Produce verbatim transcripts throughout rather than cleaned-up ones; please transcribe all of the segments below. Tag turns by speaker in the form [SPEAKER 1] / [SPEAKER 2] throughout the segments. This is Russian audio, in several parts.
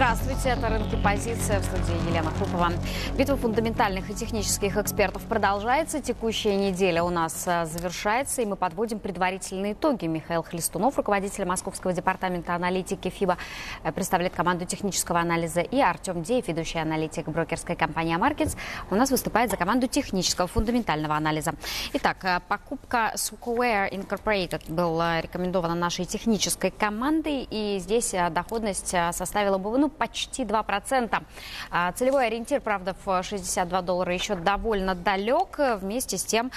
[SPEAKER 1] Здравствуйте, это «Рынки. Позиция», в студии Елена Хупова. Битва фундаментальных и технических экспертов продолжается. Текущая неделя у нас завершается, и мы подводим предварительные итоги. Михаил Хлестунов, руководитель Московского департамента аналитики ФИБА, представляет команду технического анализа, и Артем Деев, ведущий аналитик брокерской компании Амаркетс, у нас выступает за команду технического фундаментального анализа. Итак, покупка Sucoware Incorporated была рекомендована нашей технической командой, и здесь доходность составила бы ну, почти два процента. Целевой ориентир, правда, в шестьдесят два доллара еще довольно далек. Вместе с тем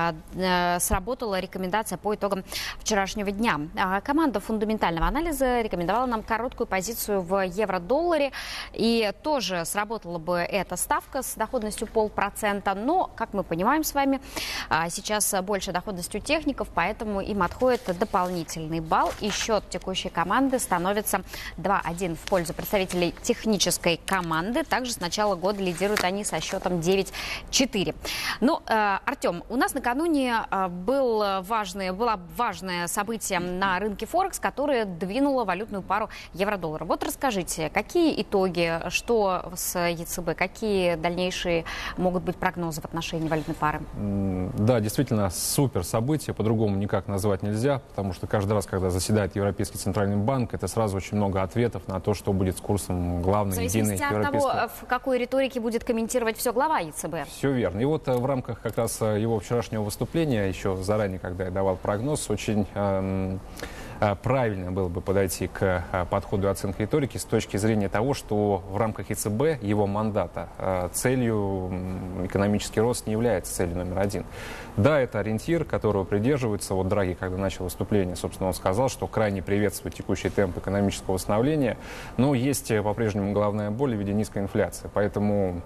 [SPEAKER 1] сработала рекомендация по итогам вчерашнего дня. Команда фундаментального анализа рекомендовала нам короткую позицию в евро-долларе. И тоже сработала бы эта ставка с доходностью полпроцента. Но, как мы понимаем с вами, сейчас больше доходность у техников, поэтому им отходит дополнительный балл. И счет текущей команды становится два-один в пользу представителей технической команды. Также с начала года лидируют они со счетом девять-четыре. Ну, э, Артем, у нас накануне э, был важное, было важное событие на рынке Форекс, которое двинуло валютную пару евро-доллар. Вот расскажите, какие итоги, что с ЕЦБ, какие дальнейшие могут быть прогнозы в отношении валютной пары?
[SPEAKER 2] Да, действительно, супер событие, по-другому никак назвать нельзя, потому что каждый раз, когда заседает Европейский центральный банк, это сразу очень много ответов на то, что будет с курсом главной единой европейской. В зависимости от того,
[SPEAKER 1] в какой риторике будет комментировать все глава ЕЦБ.
[SPEAKER 2] Все верно. И вот в рамках как раз его вчерашнего выступления, еще заранее, когда я давал прогноз, очень эм, правильно было бы подойти к подходу и оценке риторики с точки зрения того, что в рамках ЕЦБ, его мандата, целью экономический рост не является целью номер один. Да, это ориентир, которого придерживается. Вот Драги, когда начал выступление, собственно, он сказал, что крайне приветствует текущий темп экономического восстановления, но есть по-прежнему головная боль в виде низкой инфляции. Поэтому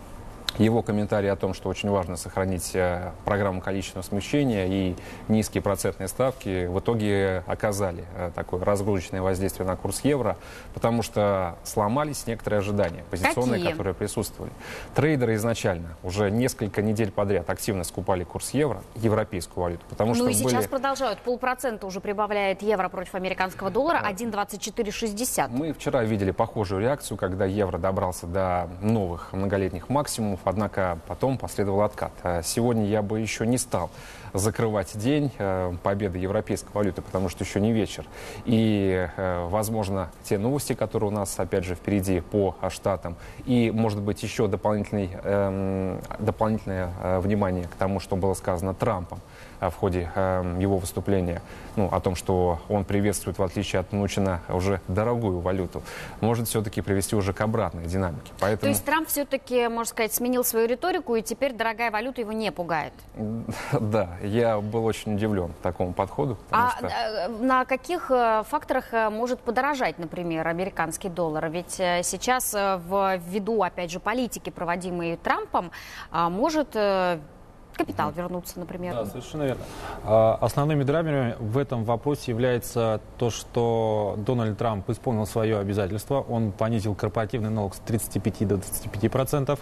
[SPEAKER 2] его комментарий о том, что очень важно сохранить программу количественного смягчения и низкие процентные ставки, в итоге оказали такое разгрузочное воздействие на курс евро, потому что сломались некоторые ожидания позиционные,
[SPEAKER 1] Какие?
[SPEAKER 2] которые присутствовали. Трейдеры изначально уже несколько недель подряд активно скупали курс евро, европейскую валюту, потому
[SPEAKER 1] ну
[SPEAKER 2] что
[SPEAKER 1] и сейчас
[SPEAKER 2] были...
[SPEAKER 1] продолжают. Полпроцента уже прибавляет евро против американского доллара, один двадцать четыре шестьдесят.
[SPEAKER 2] Мы вчера видели похожую реакцию, когда евро добрался до новых многолетних максимумов, однако потом последовал откат. Сегодня я бы еще не стал закрывать день победы европейской валюты, потому что еще не вечер. И, возможно, те новости, которые у нас, опять же, впереди по штатам, и, может быть, еще дополнительный, э, дополнительное внимание к тому, что было сказано Трампом в ходе э, его выступления, ну, о том, что он приветствует, в отличие от Мнучина, уже дорогую валюту, может все-таки привести уже к обратной динамике. Поэтому...
[SPEAKER 1] То есть Трамп все-таки, можно сказать, сменил свою риторику, и теперь дорогая валюта его не пугает?
[SPEAKER 2] Да, я был очень удивлен такому подходу.
[SPEAKER 1] А
[SPEAKER 2] что...
[SPEAKER 1] на каких факторах может подорожать, например, американский доллар? Ведь сейчас, ввиду, опять же, политики, проводимой Трампом, может... капитал вернуться, например.
[SPEAKER 3] Да, совершенно верно. Основными драйверами в этом вопросе является то, что Дональд Трамп исполнил свое обязательство. Он понизил корпоративный налог с тридцати пяти до двадцати пяти процентов.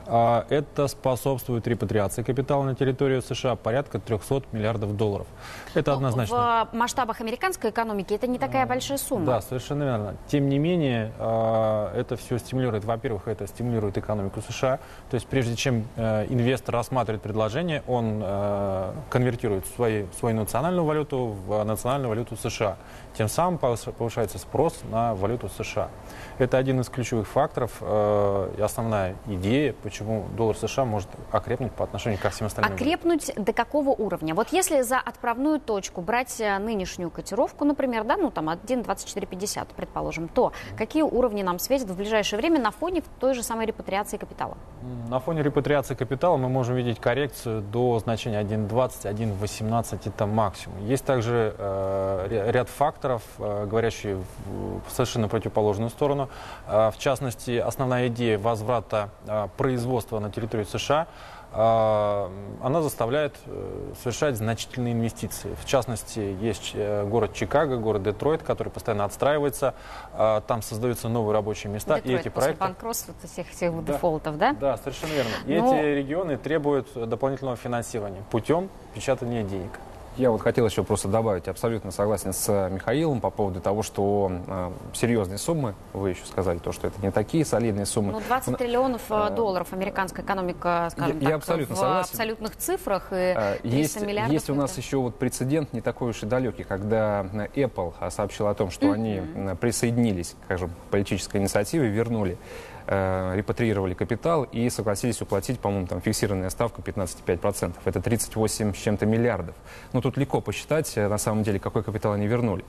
[SPEAKER 3] Это способствует репатриации капитала на территорию США порядка трехсот миллиардов долларов. Это
[SPEAKER 1] Но
[SPEAKER 3] однозначно.
[SPEAKER 1] В масштабах американской экономики это не такая большая сумма.
[SPEAKER 3] Да, совершенно верно. Тем не менее, это все стимулирует, во-первых, это стимулирует экономику США. То есть прежде чем инвестор рассматривает предложение, он э, конвертирует свои, свою национальную валюту в национальную валюту США. Тем самым повышается спрос на валюту США. Это один из ключевых факторов э, и основная идея, почему доллар США может окрепнуть по отношению ко всем остальным.
[SPEAKER 1] Окрепнуть до какого уровня? Вот если за отправную точку брать нынешнюю котировку, например, да, ну там один двадцать четыре пятьдесят, предположим, то mm-hmm. какие уровни нам светят в ближайшее время на фоне той же самой репатриации капитала?
[SPEAKER 3] На фоне репатриации капитала мы можем видеть коррекцию до значения один двадцать, один восемнадцать, это максимум. Есть также э, ряд факторов, э, говорящие в совершенно противоположную сторону. Э, в частности, основная идея возврата э, производства на территорию США, э, она заставляет э, совершать значительные инвестиции. В частности, есть э, город Чикаго, город Детройт, который постоянно отстраивается. Э, там создаются новые рабочие места.
[SPEAKER 1] Детройт,
[SPEAKER 3] и эти проекты...
[SPEAKER 1] банкротства всех, всех
[SPEAKER 3] да,
[SPEAKER 1] дефолтов, да?
[SPEAKER 3] Да, совершенно верно. И
[SPEAKER 1] Но...
[SPEAKER 3] эти регионы требуют дополнительного финансирования путем печатания денег.
[SPEAKER 2] Я вот хотел еще просто добавить, абсолютно согласен с Михаилом по поводу того, что э, серьезные суммы, вы еще сказали, то, что это не такие солидные суммы.
[SPEAKER 1] Ну, двадцать триллионов э, долларов американская экономика, скажем
[SPEAKER 2] я,
[SPEAKER 1] так,
[SPEAKER 2] я абсолютно
[SPEAKER 1] в
[SPEAKER 2] согласен.
[SPEAKER 1] абсолютных цифрах, и триста
[SPEAKER 2] есть,
[SPEAKER 1] миллиардов.
[SPEAKER 2] Есть у нас
[SPEAKER 1] это...
[SPEAKER 2] еще вот прецедент не такой уж и далекий, когда Apple сообщил о том, что mm-hmm. они присоединились, скажем, к политической инициативе, вернули, э, репатриировали капитал и согласились уплатить, по-моему, там фиксированная ставка пятнадцать целых пять десятых процента. Это тридцать восемь с чем-то миллиардов. Ну, тут легко посчитать, на самом деле, какой капитал они вернули.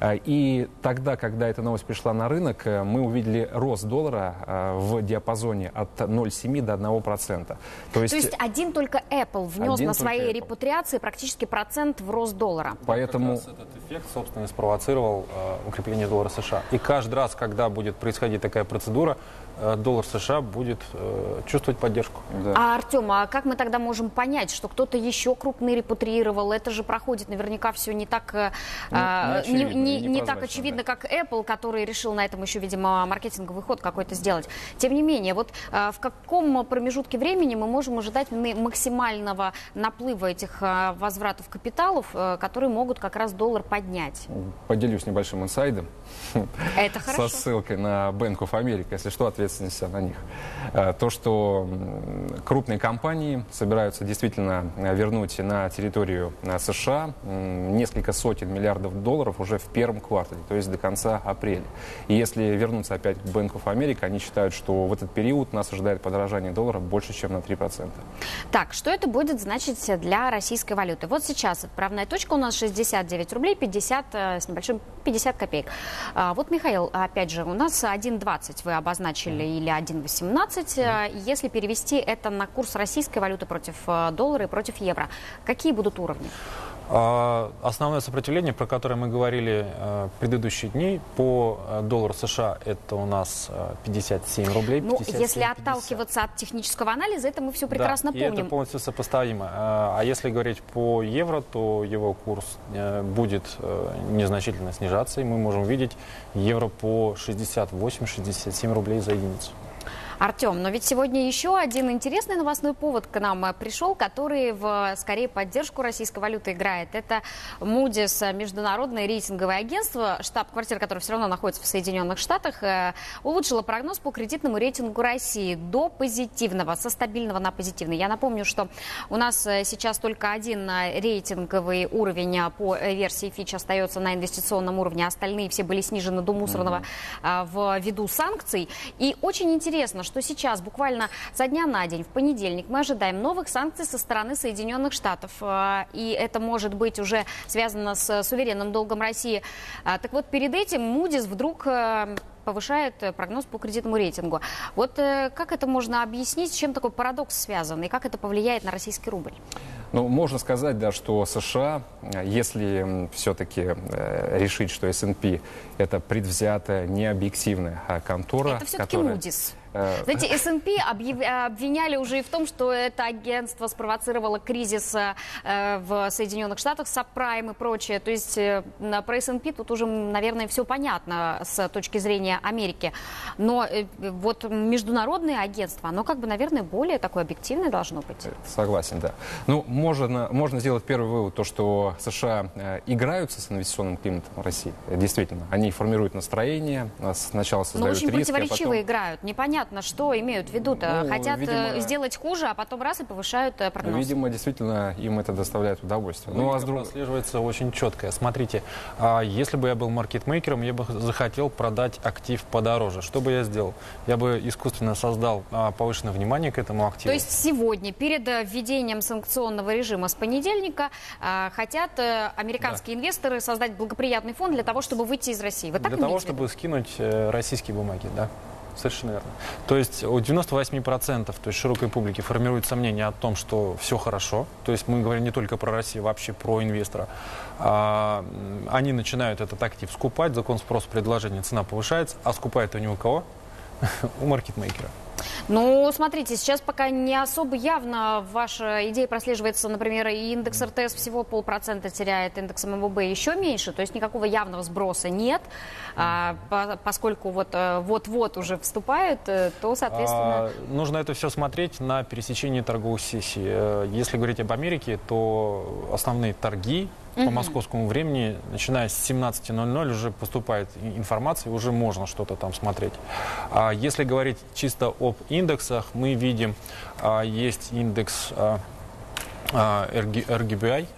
[SPEAKER 2] И тогда, когда эта новость пришла на рынок, мы увидели рост доллара в диапазоне от ноль целых семи десятых до одного процента. То есть,
[SPEAKER 1] То есть один только Apple внес на своей
[SPEAKER 2] Apple.
[SPEAKER 1] репатриации практически процент в рост доллара.
[SPEAKER 2] Поэтому
[SPEAKER 3] как раз этот эффект, собственно, и спровоцировал э, укрепление доллара США. И каждый раз, когда будет происходить такая процедура, э, доллар США будет э, чувствовать поддержку.
[SPEAKER 2] Да.
[SPEAKER 1] А, Артем, а как мы тогда можем понять, что кто-то еще крупный репатриировал? Это же проходит наверняка все не так,
[SPEAKER 2] Ну,
[SPEAKER 1] а,
[SPEAKER 2] не
[SPEAKER 1] не,
[SPEAKER 2] очевидно,
[SPEAKER 1] не-
[SPEAKER 2] не
[SPEAKER 1] не так
[SPEAKER 2] прозрачно,
[SPEAKER 1] очевидно,
[SPEAKER 2] да.
[SPEAKER 1] как Apple, который решил на этом еще, видимо, маркетинговый ход какой-то сделать. Тем не менее, вот а, в каком промежутке времени мы можем ожидать м- максимального наплыва этих а, возвратов капиталов, а, которые могут как раз доллар поднять?
[SPEAKER 2] поделюсь небольшим инсайдом.
[SPEAKER 1] Это хорошо.
[SPEAKER 2] Со ссылкой на Bank of America, если что, ответственность на них. Э, То, что м, крупные компании собираются действительно э, вернуть на территорию э, США м, несколько сотен миллиардов долларов уже в первом квартале, то есть до конца апреля. И если вернуться опять к Bank of America, они считают, что в этот период нас ожидает подорожание доллара больше, чем на три процента.
[SPEAKER 1] Так, что это будет значить для российской валюты? Вот сейчас отправная точка у нас шестьдесят девять рублей пятьдесят э, с небольшим пятьдесят копеек. А, вот, Михаил, опять же, у нас один двадцать вы обозначили или один восемнадцать. Э, Если перевести это на курс российской валюты против э, доллара и против евро, какие будут уровни?
[SPEAKER 3] А, Основное сопротивление, про которое мы говорили э, в предыдущие дни, по э, доллару США это у нас э, пятьдесят семь рублей.
[SPEAKER 1] Ну,
[SPEAKER 3] пятьдесят семь
[SPEAKER 1] если
[SPEAKER 3] пятьдесят.
[SPEAKER 1] отталкиваться от технического анализа, это мы все прекрасно
[SPEAKER 3] Да, и
[SPEAKER 1] помним.
[SPEAKER 3] это полностью сопоставимо. А а если говорить по евро, то его курс э, будет э, незначительно снижаться, и мы можем видеть евро по шестьдесят восемь — шестьдесят семь рублей за единицу.
[SPEAKER 1] Артем, но ведь сегодня еще один интересный новостной повод к нам пришел, который в, скорее, поддержку российской валюты играет. Это Moody's, международное рейтинговое агентство, штаб-квартира которого все равно находится в Соединенных Штатах, улучшило прогноз по кредитному рейтингу России до позитивного, со стабильного на позитивный. Я напомню, что у нас сейчас только один рейтинговый уровень по версии Fitch остается на инвестиционном уровне, остальные все были снижены до мусорного mm-hmm. ввиду санкций. И очень интересно, что сейчас, буквально со дня на день, в понедельник, мы ожидаем новых санкций со стороны Соединенных Штатов. И это может быть уже связано с суверенным долгом России. Так вот, перед этим Moody's вдруг повышает прогноз по кредитному рейтингу. Вот как это можно объяснить, с чем такой парадокс связан, и как это повлияет на российский рубль?
[SPEAKER 2] Ну, можно сказать, да, что США, если все-таки э, решить, что эс энд пи это предвзятая, необъективная а, контора,
[SPEAKER 1] это все-таки
[SPEAKER 2] которая...
[SPEAKER 1] Moody's. Знаете, эс энд пи объяв... обвиняли уже и в том, что это агентство спровоцировало кризис э, в Соединенных Штатах, сабпрайм и прочее. То есть э, про эс энд пи тут уже, наверное, все понятно с точки зрения Америки. Но э, вот международное агентство, оно как бы, наверное, более такое объективное должно быть.
[SPEAKER 2] Согласен, да. Ну, можно, можно сделать первый вывод, то, что США э, играются с инвестиционным климатом в России. Действительно, они формируют настроение, сначала
[SPEAKER 1] Но
[SPEAKER 2] создают
[SPEAKER 1] очень
[SPEAKER 2] риски,
[SPEAKER 1] противоречиво
[SPEAKER 2] а потом...
[SPEAKER 1] играют. Непонятно, что имеют в виду-то.
[SPEAKER 2] Ну,
[SPEAKER 1] Хотят
[SPEAKER 2] видимо,
[SPEAKER 1] сделать хуже, а потом раз и повышают прогноз.
[SPEAKER 2] Видимо, действительно, им это доставляет удовольствие.
[SPEAKER 3] Ну,
[SPEAKER 2] Ну, а
[SPEAKER 3] а
[SPEAKER 2] с друг...
[SPEAKER 3] прослеживается очень четко. Смотрите, а если бы я был маркетмейкером, я бы захотел продать актив подороже. Что бы я сделал? Я бы искусственно создал а, повышенное внимание к этому активу.
[SPEAKER 1] То есть сегодня, перед э, введением санкционного режима с понедельника, э, хотят э, американские да. инвесторы создать благоприятный фон для того, чтобы выйти из России. Вы так
[SPEAKER 3] Для того,
[SPEAKER 1] имеете в виду?
[SPEAKER 3] чтобы скинуть э, российские бумаги, да. Совершенно верно. То есть у девяноста восьми процентов, то есть широкой публики, формирует сомнение о том, что все хорошо. То есть мы говорим не только про Россию, вообще про инвестора. А, они начинают этот актив скупать, закон спроса предложения, цена повышается, а скупает они у кого? У маркетмейкера.
[SPEAKER 1] Ну, смотрите, сейчас пока не особо явно ваша идея прослеживается, например, и индекс эр тэ эс всего полпроцента теряет, индекс эм эм вэ бэ еще меньше, то есть никакого явного сброса нет, а, по, поскольку вот, вот-вот уже вступают, то, соответственно...
[SPEAKER 3] А, нужно это все смотреть на пересечении торговых сессий. Если говорить об Америке, то основные торги по московскому времени, начиная с семнадцати ноль-ноль, уже поступает информация, уже можно что-то там смотреть. А если говорить чисто об индексах, мы видим, а, есть индекс а, а, эр джи би ай,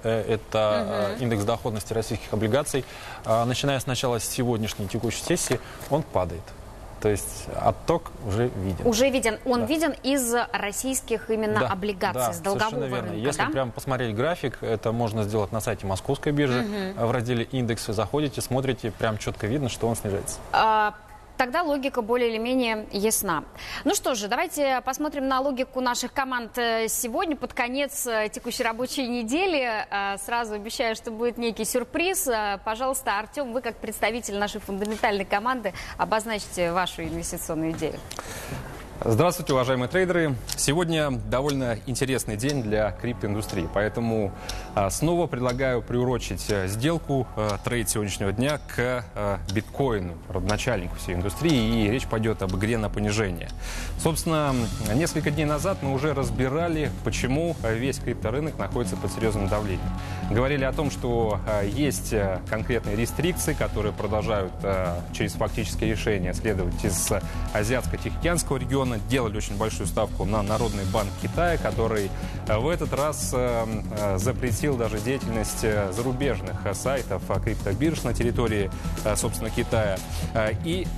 [SPEAKER 3] это угу. индекс доходности российских облигаций. А, начиная с начала сегодняшней текущей сессии, он падает. То есть отток уже виден.
[SPEAKER 1] Уже виден. Он
[SPEAKER 3] да. виден
[SPEAKER 1] из российских именно
[SPEAKER 3] да,
[SPEAKER 1] облигаций,
[SPEAKER 3] да,
[SPEAKER 1] с долгового
[SPEAKER 3] верно.
[SPEAKER 1] рынка.
[SPEAKER 3] Если
[SPEAKER 1] да?
[SPEAKER 3] прямо посмотреть график, это можно сделать на сайте Московской биржи. Угу. В разделе индексы заходите, смотрите, прям четко видно, что он снижается.
[SPEAKER 1] А... Тогда логика более или менее ясна. Ну что же, давайте посмотрим на логику наших команд сегодня, под конец текущей рабочей недели. Сразу обещаю, что будет некий сюрприз. Пожалуйста, Артем, вы как представитель нашей фундаментальной команды обозначьте вашу инвестиционную идею.
[SPEAKER 2] Здравствуйте, уважаемые трейдеры. Сегодня довольно интересный день для криптоиндустрии, поэтому а, снова предлагаю приурочить а, сделку а, трейд сегодняшнего дня к а, биткоину, родоначальнику всей индустрии, и речь пойдет об игре на понижение. Собственно, несколько дней назад мы уже разбирали, почему весь крипторынок находится под серьезным давлением. Говорили о том, что а, есть а, конкретные рестрикции, которые продолжают а, через фактические решения следовать из а, Азиатско-Тихоокеанского региона. Делали очень большую ставку на Народный банк Китая, который в этот раз запретил даже деятельность зарубежных сайтов криптобирж на территории, собственно, Китая. И,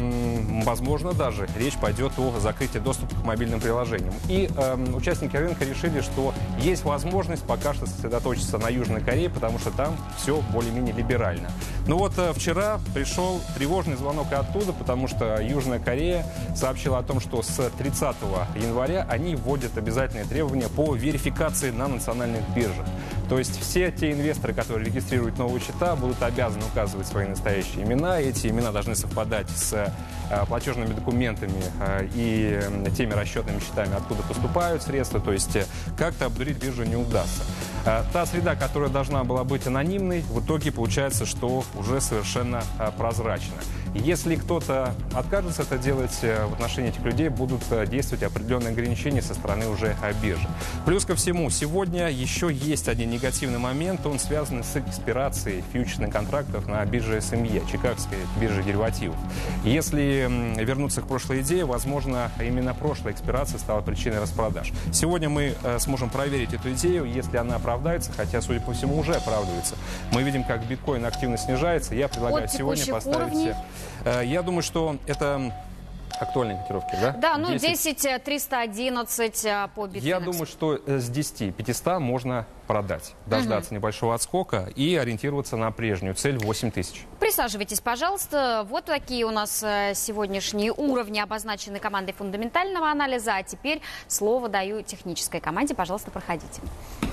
[SPEAKER 2] возможно, даже речь пойдет о закрытии доступа к мобильным приложениям. И участники рынка решили, что есть возможность пока что сосредоточиться на Южной Корее, потому что там все более-менее либерально. Но вот вчера пришел тревожный звонок оттуда, потому что Южная Корея сообщила о том, что с тридцатого января они вводят обязательные требования по верификации на национальных биржах. То есть все те инвесторы, которые регистрируют новые счета, будут обязаны указывать свои настоящие имена. Эти имена должны совпадать с э, платежными документами э, и э, теми расчетными счетами, откуда поступают средства. То есть э, как-то обдурить биржу не удастся. Э, та среда, которая должна была быть анонимной, в итоге получается, что уже совершенно э, прозрачна. Если кто-то откажется это делать, в отношении этих людей будут действовать определенные ограничения со стороны уже биржи. Плюс ко всему, сегодня еще есть один негативный момент, он связан с экспирацией фьючерсных контрактов на бирже эс эм и, Чикагской бирже деривативов. Если вернуться к прошлой идее, возможно, именно прошлая экспирация стала причиной распродаж. Сегодня мы сможем проверить эту идею, если она оправдается, хотя, судя по всему, уже оправдывается. Мы видим, как биткоин активно снижается. Я предлагаю сегодня поставить... Уровней. Я думаю, что это актуальные котировки, да?
[SPEAKER 1] Да, ну десять триста одиннадцать по биткоину.
[SPEAKER 2] Я думаю, что с десяти пятисот можно продать, дождаться угу. небольшого отскока и ориентироваться на прежнюю цель восемь тысяч.
[SPEAKER 1] Присаживайтесь, пожалуйста. Вот такие у нас сегодняшние уровни обозначены командой фундаментального анализа. А теперь слово даю технической команде. Пожалуйста, проходите.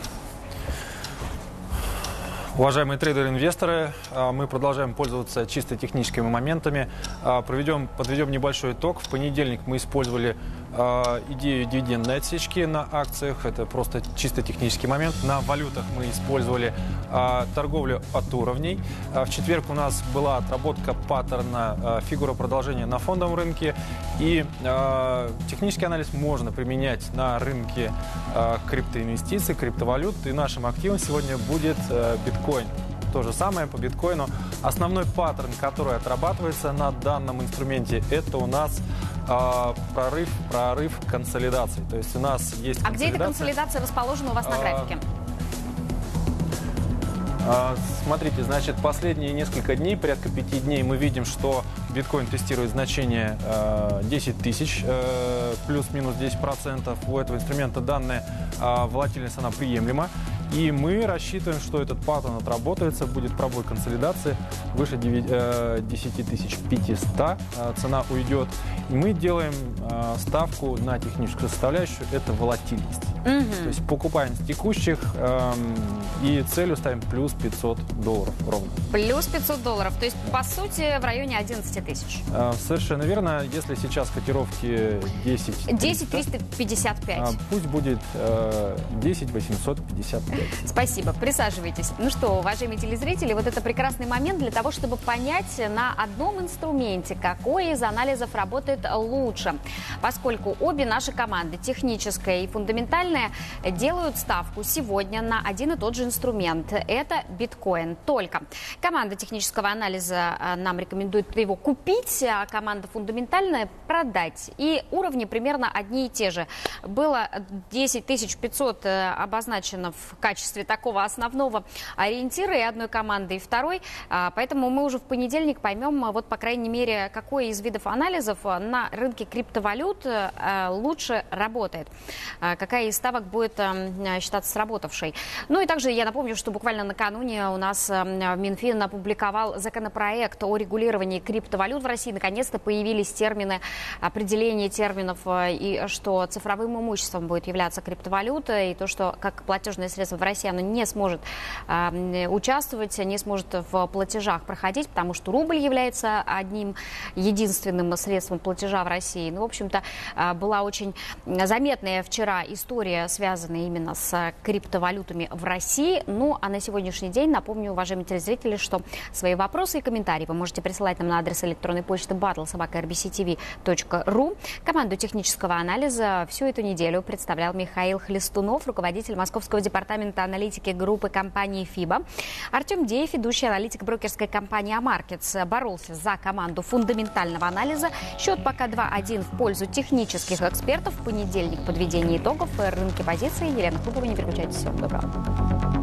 [SPEAKER 3] Уважаемые трейдеры-инвесторы, мы продолжаем пользоваться чисто техническими моментами. Проведем, подведем небольшой итог. В понедельник мы использовали идею дивидендной отсечки на акциях. Это просто чисто технический момент. На валютах мы использовали торговлю от уровней. В четверг у нас была отработка паттерна фигура продолжения на фондовом рынке. И технический анализ можно применять на рынке криптоинвестиций, криптовалют. И нашим активом сегодня будет биткоин. То же самое по биткоину. Основной паттерн, который отрабатывается на данном инструменте, это у нас э, прорыв, прорыв консолидации. То есть у нас есть
[SPEAKER 1] А где эта консолидация расположена у вас на графике?
[SPEAKER 3] Смотрите, значит, последние несколько дней, порядка пяти дней, мы видим, что биткоин тестирует значение э, десять тысяч, э, плюс-минус десять процентов. У этого инструмента данная э, волатильность, она приемлема. И мы рассчитываем, что этот паттерн отработается, будет пробой консолидации выше десять тысяч пятисот, цена уйдет. И мы делаем э, ставку на техническую составляющую, это волатильность. Mm-hmm. То есть покупаем с текущих э, и целью ставим плюс пятьсот долларов ровно.
[SPEAKER 1] Плюс пятьсот долларов, то есть по сути в районе одиннадцати тысяч.
[SPEAKER 3] Э, совершенно верно. Если сейчас котировки десять триста
[SPEAKER 1] пятьдесят пять.
[SPEAKER 3] Э, пусть будет э, десять восемьсот пятьдесят.
[SPEAKER 1] Спасибо. Присаживайтесь. Ну что, уважаемые телезрители, вот это прекрасный момент для того, чтобы понять на одном инструменте, какой из анализов работает лучше. Поскольку обе наши команды, техническая и фундаментальная, делают ставку сегодня на один и тот же инструмент. Это биткоин. Только команда технического анализа нам рекомендует его купить, а команда фундаментальная продать. И уровни примерно одни и те же. Было десять тысяч пятьсот обозначено в качестве такого основного ориентира и одной команды, и второй. Поэтому мы уже в понедельник поймем, вот по крайней мере, какой из видов анализов на рынке криптовалют лучше работает. Какая из ставок будет считаться сработавшей. Ну и также я напомню, что буквально накануне у нас Минфин опубликовал законопроект о регулировании криптовалют в России. Наконец-то появились термины, определение терминов, и что цифровым имуществом будет являться криптовалюта, и то, что как платежное средство в России оно не сможет э, участвовать, не сможет в платежах проходить, потому что рубль является одним единственным средством платежа в России. Ну, в общем-то, э, была очень заметная вчера история, связанная именно с криптовалютами в России. Ну, а на сегодняшний день, напомню, уважаемые телезрители, что свои вопросы и комментарии вы можете присылать нам на адрес электронной почты батл собака эр би си ти ви точка ру. Команду технического анализа всю эту неделю представлял Михаил Хлестунов, руководитель Московского департамента аналитики группы компании ФИБА. Артем Деев, ведущий аналитик брокерской компании Амаркетс, боролся за команду фундаментального анализа. Счет пока два один в пользу технических экспертов. В понедельник подведение итогов. Рынки позиций. Елена Хрупова, не переключайтесь. Всего доброго.